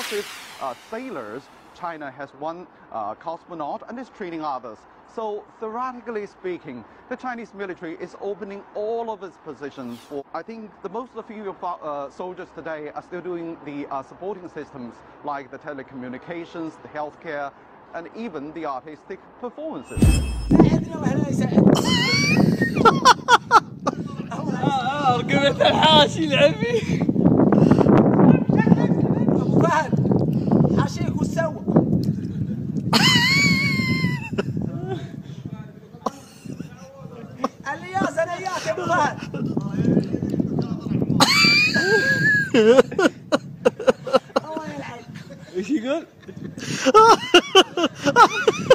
massive sailors. China has one cosmonaut and is training others. So theoretically speaking, the Chinese military is opening all of its positions for. I think the most of the soldiers today are still doing the supporting systems like the telecommunications, the healthcare, and even the artistic performances. رقبة الحاشي لعبي أبو فهد حاشيك وسوى الياس أنا إياك يا أبو فهد الله يلعن. إيش يقول؟